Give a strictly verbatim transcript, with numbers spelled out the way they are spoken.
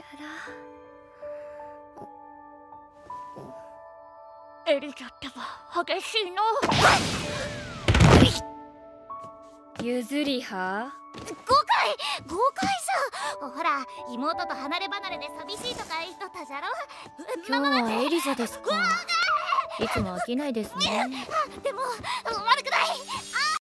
エリザってば激しいの。 譲りは誤解誤解さ。ほら妹と離れ離れで寂しいとか言っとったじゃろ。 今日はエリザですか。いつも飽きないですね。 でも悪くない。